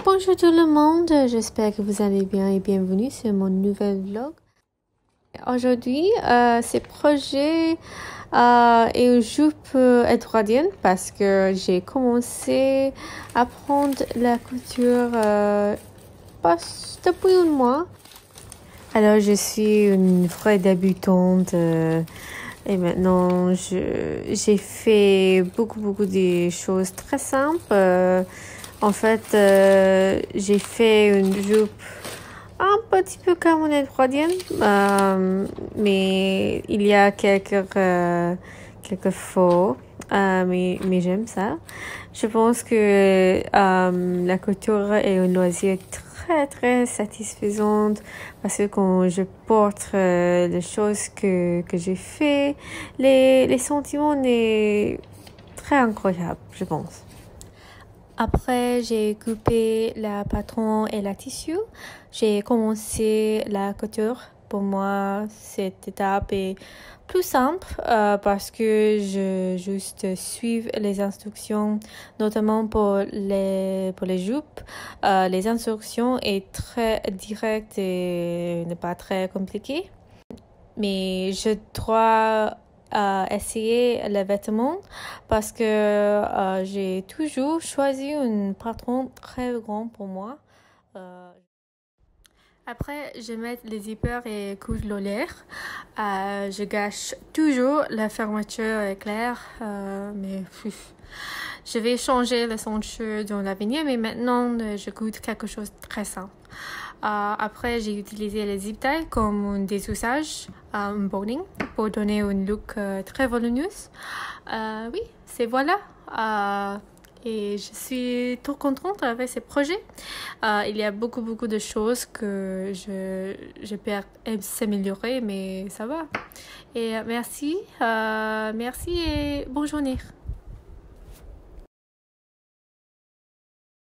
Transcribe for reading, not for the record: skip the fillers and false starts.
Bonjour tout le monde, j'espère que vous allez bien et bienvenue sur mon nouvel vlog. Aujourd'hui, c'est projet et une jupe édouardienne parce que j'ai commencé à apprendre la couture depuis un mois. Alors, je suis une vraie débutante et maintenant, j'ai fait beaucoup de choses très simples. En fait, j'ai fait une jupe un petit peu comme une édouardienne, mais il y a quelques faux, mais j'aime ça. Je pense que la couture est un loisir très satisfaisante parce que quand je porte les choses que j'ai fait, les sentiments sont très incroyables, je pense. Après, j'ai coupé le patron et le tissu. J'ai commencé la couture. Pour moi, cette étape est plus simple parce que je juste suivre les instructions, notamment pour les jupes. Les instructions est très directes et n'est pas très compliqué. Mais je dois essayer les vêtements parce que j'ai toujours choisi un patron très grand pour moi. Après, je mets les zippers et couche l'olaire. Je gâche toujours la fermeture éclair, mais je vais changer le ceinture dans l'avenir, mais maintenant, je goûte quelque chose de très simple. Après, j'ai utilisé les zip ties comme un désoussage, un boning, pour donner un look très volumineux. Oui, c'est voilà. Et je suis trop contente avec ce projet. Il y a beaucoup de choses que je peux s'améliorer, mais ça va. Et merci et bonne journée.